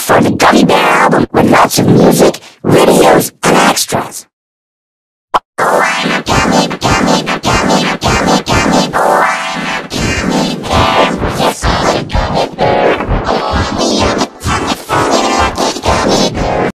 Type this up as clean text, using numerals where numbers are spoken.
for the Gummy Bear album with lots of music.